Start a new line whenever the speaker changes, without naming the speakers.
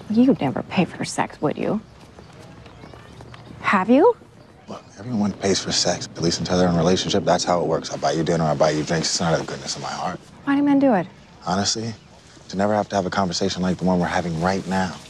You'd never pay for sex, would you? Have you?
Look, everyone pays for sex, at least until they're in a relationship. That's how it works. I buy you dinner, I buy you drinks. It's not out of the goodness of my heart.
Why do men do it?
Honestly, to never have to have a conversation like the one we're having right now.